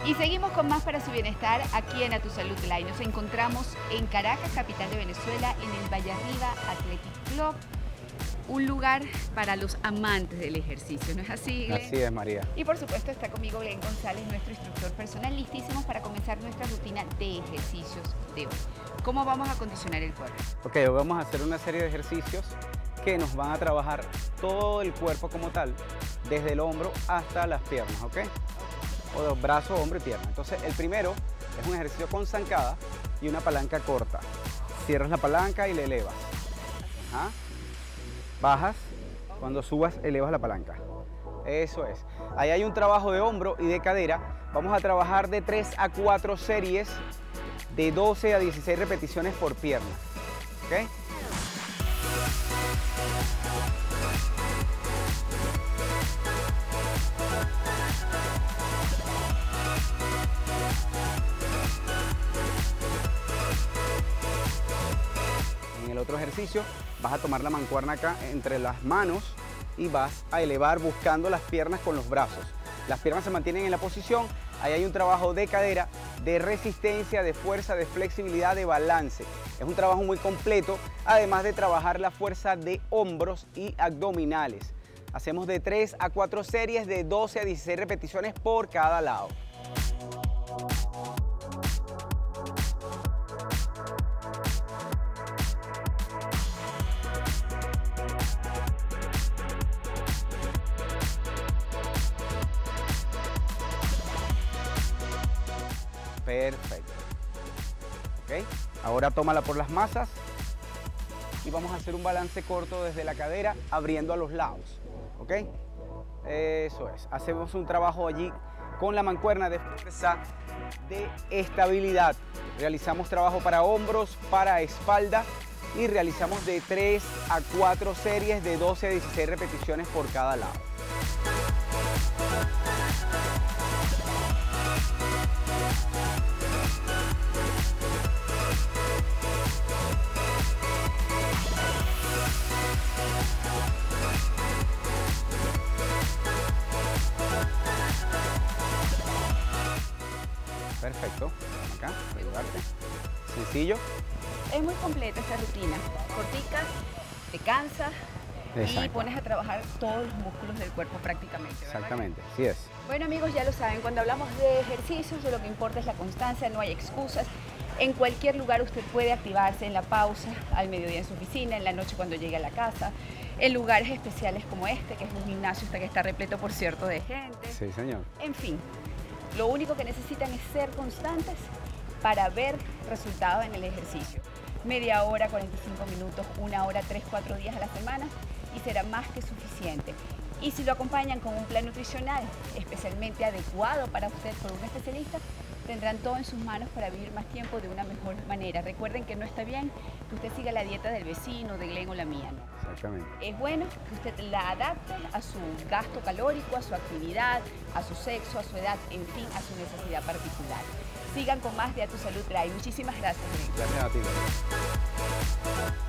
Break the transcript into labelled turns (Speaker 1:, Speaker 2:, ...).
Speaker 1: Y seguimos con más para su bienestar aquí en A Tu Salud Live. Nos encontramos en Caracas, capital de Venezuela, en el Vallearriba Athletic Club. Un lugar para los amantes del ejercicio, ¿no es así, Glenn?
Speaker 2: Así es, María.
Speaker 1: Y por supuesto está conmigo Glenn González, nuestro instructor personal, listísimos para comenzar nuestra rutina de ejercicios de hoy. ¿Cómo vamos a condicionar el cuerpo?
Speaker 2: Ok, hoy vamos a hacer una serie de ejercicios que nos van a trabajar todo el cuerpo como tal, desde el hombro hasta las piernas, ¿ok? O de los brazos, hombro y pierna. Entonces, el primero es un ejercicio con zancada y una palanca corta. Cierras la palanca y le elevas. ¿Ah? Bajas, cuando subas elevas la palanca. Eso es. Ahí hay un trabajo de hombro y de cadera. Vamos a trabajar de 3 a 4 series de 12 a 16 repeticiones por pierna. ¿Ok? En el otro ejercicio vas a tomar la mancuerna acá entre las manos y vas a elevar buscando las piernas con los brazos. Las piernas se mantienen en la posición, ahí hay un trabajo de cadera, de resistencia, de fuerza, de flexibilidad, de balance. Es un trabajo muy completo, además de trabajar la fuerza de hombros y abdominales. Hacemos de 3 a 4 series de 12 a 16 repeticiones por cada lado. Perfecto. ¿Ok? Ahora tómala por las masas y vamos a hacer un balance corto desde la cadera abriendo a los lados. ¿Ok? Eso es. Hacemos un trabajo allí con la mancuerna de fuerza, de estabilidad. Realizamos trabajo para hombros, para espalda y realizamos de 3 a 4 series de 12 a 16 repeticiones por cada lado. Perfecto, acá, ayudarte. Sencillo.
Speaker 1: Es muy completa esta rutina, cortica, te cansas y
Speaker 2: Exacto.
Speaker 1: pones a trabajar todos los músculos del cuerpo prácticamente, ¿verdad?
Speaker 2: Exactamente, así es.
Speaker 1: Bueno amigos, ya lo saben, cuando hablamos de ejercicios lo que importa es la constancia, no hay excusas. En cualquier lugar usted puede activarse en la pausa, al mediodía en su oficina, en la noche cuando llegue a la casa, en lugares especiales como este, que es un gimnasio que está repleto, por cierto, de gente.
Speaker 2: Sí, señor.
Speaker 1: En fin, lo único que necesitan es ser constantes para ver resultados en el ejercicio. Media hora, 45 minutos, 1 hora, 3, 4 días a la semana y será más que suficiente. Y si lo acompañan con un plan nutricional especialmente adecuado para usted por un especialista, tendrán todo en sus manos para vivir más tiempo de una mejor manera. Recuerden que no está bien que usted siga la dieta del vecino, de Glenn o la mía, ¿no?
Speaker 2: Exactamente.
Speaker 1: Es bueno que usted la adapte a su gasto calórico, a su actividad, a su sexo, a su edad, en fin, a su necesidad particular. Sigan con más de A Tu Salud Live. Muchísimas gracias, Glenn.
Speaker 2: Gracias a ti.